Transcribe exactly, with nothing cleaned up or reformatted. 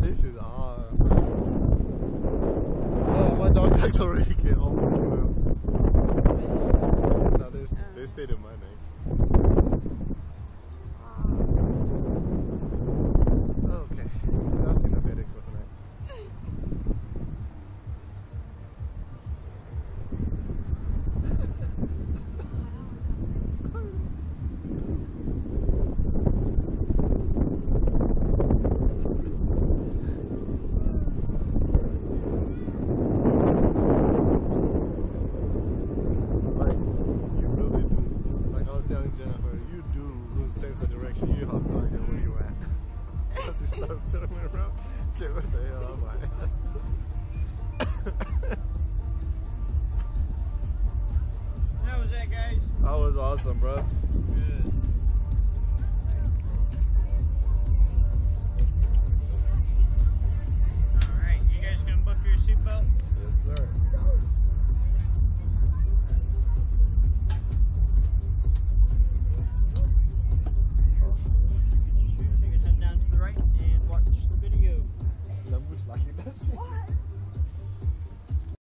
This is odd. Oh, my dog tags already came, almost came out. No, they, they stayed in my name. Okay, that's enough headache for tonight. Jennifer, you do lose sense of direction. You have no idea where you're at. Because you start turning around. Say, what the hell am I? How was that, guys? That was awesome, bro.